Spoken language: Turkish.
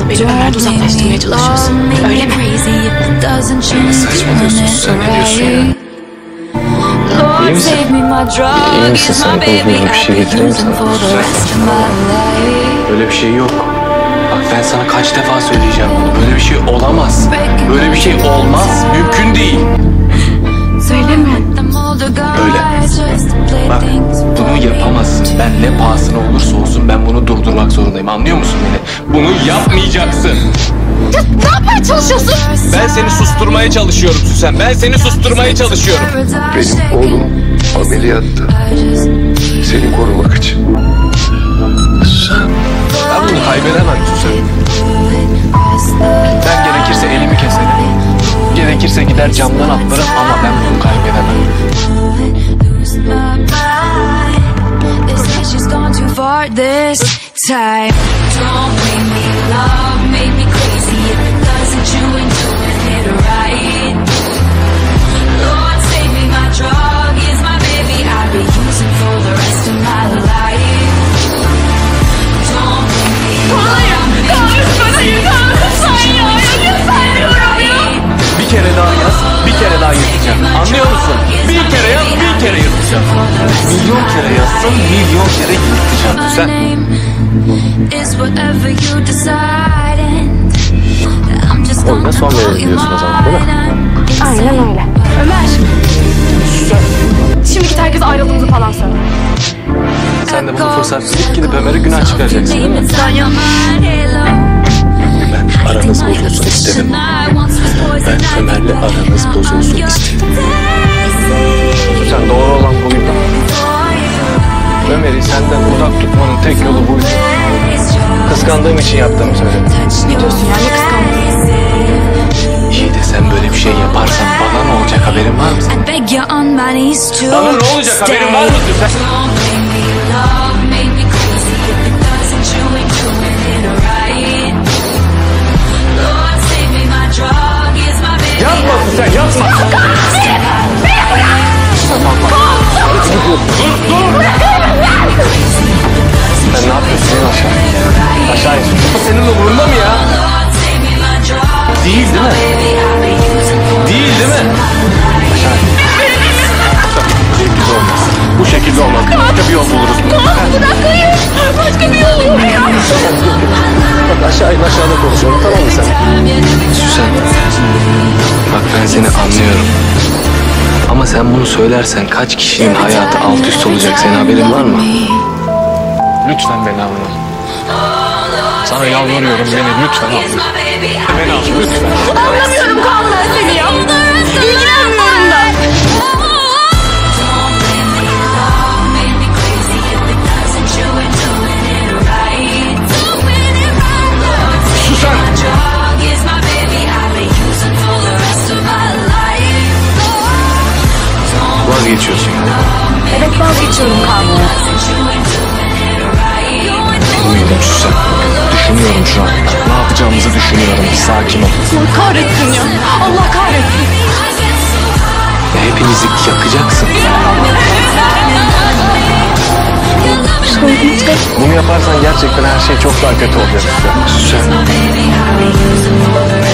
Beni Ömer'den uzaklaştırmaya çalışıyorsun. Öyle mi? Ne saçmalıyorsun Süsen? Ne diyorsun ya? İyi misin? İyi misin? Sana bozduğum bir şey getireyim sana. Süsen. Öyle bir şey yok. Bak ben sana kaç defa söyleyeceğim bunu. Böyle bir şey olamaz. Böyle bir şey olmaz. Mümkün değil. Söyleme. Öyle. Bak bunu yapamazsın. Ben ne pahasına olursa olsun ben bunu durdurmak zorundayım. Anlıyor musun beni? Bunu yapmayacaksın. Ya ne yapmaya çalışıyorsun? Ben seni susturmaya çalışıyorum Süsen. Ben seni susturmaya çalışıyorum. Benim oğlum ameliyatta. Seni korumak için. Ben bunu kaybedemem Süsen. Ben gerekirse elimi keserim. Gerekirse gider camdan atlarım ama ben bunu kaybedemem. Bir kere daha yaz, bir kere daha yırtacağım. Anlıyor musun? Bir kere yaz, bir kere yırtacağım. Milyon kere yazsın, milyon kere yırtacağım. Sen. Oyuna son verelim diyorsun o zaman, değil mi? Aynen öyle. Ömer. Şimdi git herkes ayrıldığımızı falan söyle. Sen de bunu fırsat bilip gidip Ömer'e günah çıkaracaksın, değil mi? Ben aranız bozulsun istedim. Ben Ömer'le aranız bozulsun istedim. Sen doğru olan buydu. Ömer'i senden uzak tutmanın tek yolu buydu. Kıskandığım için yaptığımı söyledim. Ne diyorsun ya? Ne kıskandın? İyi de sen böyle bir şey yaparsan bana ne olacak, haberin var mı senin? Bana ne olacak, haberin var mı sen? Yapma sen, yapma! Dur! Sen ne yapıyorsun aşağı? Aşağı in. Senin umurunda mı ya? Değil mi? Değil mi? Aşağı in. Bu şekilde olmaz. Başka bir yol buluruz. Bırak hayır. Başka bir yol yok ya. Bak aşağı in, aşağıda konuşalım, tamam mı sen? Süsen. Bak ben seni anlıyorum. Ama sen bunu söylersen kaç kişinin hayatı alt üst olacak, senin haberin var mı? Lütfen beni anla. Sana yalvarıyorum, beni lütfen anla. Beni anla lütfen. Anlamıyorum Kaan ben seni ya. İlgilenmiyorum da. Susan! Vazgeçiyorsun yani. Evet vazgeçiyorum Kaan. Bilmiyorum Susan. Düşünüyorum şu an. Ne yapacağımızı düşünüyorum. Sakin ol. Allah kahretsin ya. Allah kahretsin. Hepimizi yakacaksın. Bunu yaparsan gerçekten her şey çok daha kötü olacak. Susan.